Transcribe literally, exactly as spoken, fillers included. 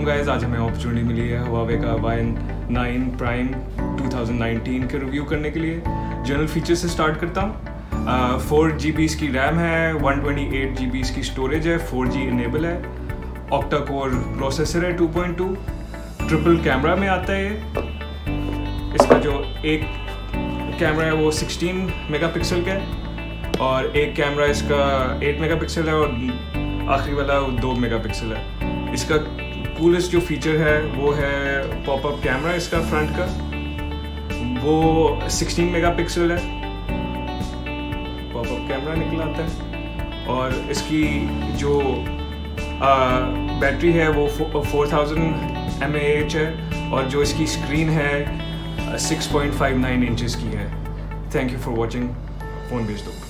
Guys, आज हमें opportunity मिली है Huawei का Y nine prime two thousand nineteen के रिव्यू करने के लिए। जनरल फीचर से स्टार्ट करता हूँ। फोर जी बी इसकी रैम है, one twenty eight G B इसकी स्टोरेज है, फोर जी इनेबल है, ऑक्टा कोर प्रोसेसर है two point two, triple camera में आता है। इसका जो एक कैमरा है वो सिक्सटीन मेगापिक्सल का है और एक कैमरा इसका एट मेगापिक्सल है और आखिरी वाला दो मेगापिक्सल है। इसका कूलेस्ट जो फीचर है वो है पॉपअप कैमरा। इसका फ्रंट का वो सिक्सटीन मेगापिक्सल है, पॉपअप कैमरा निकल आता है। और इसकी जो बैटरी है वो four thousand M A H है और जो इसकी स्क्रीन है six point five nine inches की है। Thank you for watching phone बेच दो।